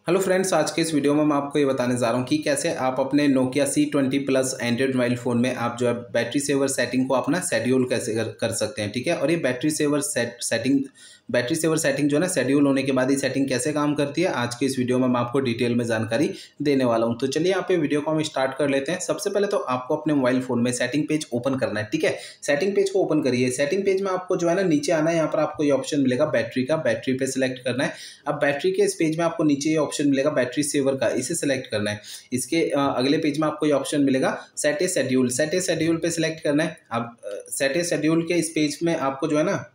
Hello friends, आज के इस वीडियो में मैं आपको ये बताने जा रहा हूँ कि कैसे आप अपने Nokia C20 plus Android mobile phone में आप जो है बैटरी सेवर सेटिंग को अपना शेड्यूल कैसे कर सकते हैं। ठीक है, और ये बैटरी सेवर सेटिंग जो है ना शेड्यूल होने के बाद ही सेटिंग कैसे काम करती है, आज के इस वीडियो में मैं आपको डिटेल में जानकारी देने वाला हूँ। तो चलिए यहाँ पे वीडियो को हम स्टार्ट कर लेते हैं। सबसे पहले तो आपको अपने मोबाइल फ़ोन में सेटिंग पेज ओपन करना है। ठीक है, सेटिंग पेज को ओपन करिए। सेटिंग पेज में आपको जो है ना नीचे आना है, यहाँ पर आपको ये ऑप्शन मिलेगा बैटरी का, बैटरी पे सिलेक्ट करना है। अब बैटरी के इस पेज में आपको नीचे ये ऑप्शन मिलेगा बैटरी सेवर का, इसे सिलेक्ट करना है। इसके अगले पेज में आपको ये ऑप्शन मिलेगा set a schedule, set a schedule पे सिलेक्ट करना है। अब सेट ए शेड्यूल के इस पेज में आपको जो है ना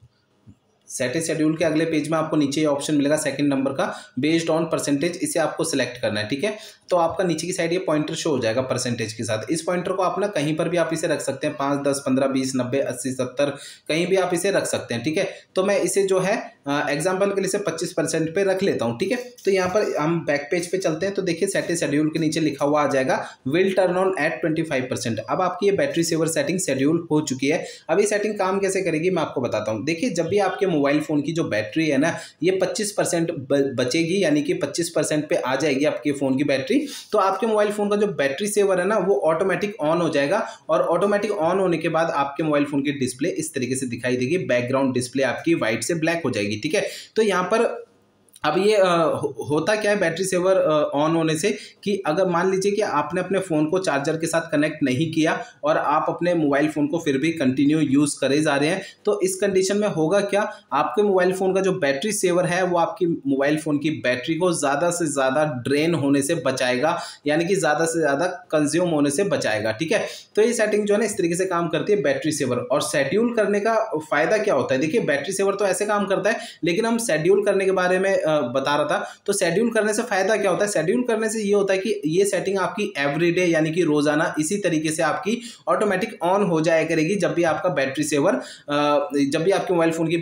सेट ए शेड्यूल के अगले पेज में आपको नीचे ये ऑप्शन मिलेगा सेकंड नंबर का बेस्ड ऑन परसेंटेज, इसे आपको सिलेक्ट करना है। ठीक है, तो आपका नीचे की साइड ये पॉइंटर शो हो जाएगा परसेंटेज के साथ। इस पॉइंटर को आप ना कहीं पर भी आप इसे रख सकते हैं, 5, 10, 15, 20, 90, 80, 70 कहीं भी आप इसे रख सकते हैं। ठीक है, तो मैं इसे जो है एग्जाम्पल के लिए से 25% पे रख लेता हूँ। ठीक है, तो यहाँ पर हम बैक पेज पे चलते हैं तो देखिए सेट ए शेड्यूल के नीचे लिखा हुआ आ जाएगा विल टर्न ऑन एट 25%। अब आपकी ये बैटरी सेवर सेटिंग शेड्यूल हो चुकी है। अब ये सेटिंग काम कैसे करेगी मैं आपको बताता हूँ। देखिए, जब भी आपके मोबाइल फोन की जो बैटरी है ना ये 25% बचेगी, यानी कि 25% पे आ जाएगी आपके फोन की बैटरी, तो आपके मोबाइल फोन का जो बैटरी सेवर है ना वो ऑटोमेटिक ऑन हो जाएगा। और ऑटोमेटिक ऑन होने के बाद आपके मोबाइल फोन की डिस्प्ले इस तरीके से दिखाई देगी, बैकग्राउंड डिस्प्ले आपकी व्हाइट से ब्लैक हो जाएगी। ठीक है, तो यहाँ पर अब ये होता क्या है बैटरी सेवर ऑन होने से कि अगर मान लीजिए कि आपने अपने फ़ोन को चार्जर के साथ कनेक्ट नहीं किया और आप अपने मोबाइल फ़ोन को फिर भी कंटिन्यू यूज़ करे जा रहे हैं, तो इस कंडीशन में होगा क्या, आपके मोबाइल फ़ोन का जो बैटरी सेवर है वो आपकी मोबाइल फ़ोन की बैटरी को ज़्यादा से ज़्यादा ड्रेन होने से बचाएगा, यानी कि ज़्यादा से ज़्यादा कंज्यूम होने से बचाएगा। ठीक है, तो ये सेटिंग जो है ना इस तरीके से काम करती है बैटरी सेवर। और शेड्यूल करने का फ़ायदा क्या होता है, देखिए बैटरी सेवर तो ऐसे काम करता है, लेकिन हम शेड्यूल करने के बारे में बता रहा था। तो शेड्यूल करने से फायदा क्या होता है, शेड्यूल करने से ये होता है कि ये सेटिंग आपकी एवरीडे यानी कि रोजाना इसी तरीके से आपकी ऑटोमेटिक ऑन हो जाया करेगी जब भी आपका बैटरी सेवर जब भी आपके मोबाइल फोन की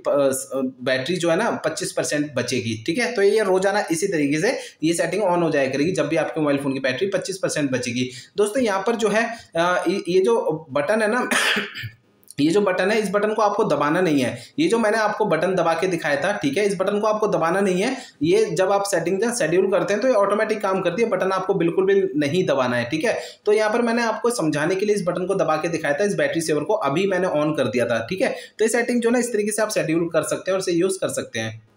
बैटरी जो है ना 25% बचेगी। ठीक है, तो ये रोजाना इसी तरीके से ये सेटिंग ऑन हो जाया करेगी जब भी आपके मोबाइल फोन की बैटरी 25% बचेगी। दोस्तों यहाँ पर जो है ये जो बटन है ना ये जो बटन है इस बटन को आपको दबाना नहीं है। ये जो मैंने आपको बटन दबा के दिखाया था, ठीक है, इस बटन को आपको दबाना नहीं है। ये जब आप सेटिंग शेड्यूल करते हैं तो ये ऑटोमेटिक काम करती है, बटन आपको बिल्कुल भी नहीं दबाना है। ठीक है, तो यहाँ पर मैंने आपको समझाने के लिए इस बटन को दबा के दिखाया था, इस बैटरी सेवर को अभी मैंने ऑन कर दिया था। ठीक है, तो ये सेटिंग जो ना इस तरीके से आप शेड्यूल कर सकते हैं और इसे यूज कर सकते हैं।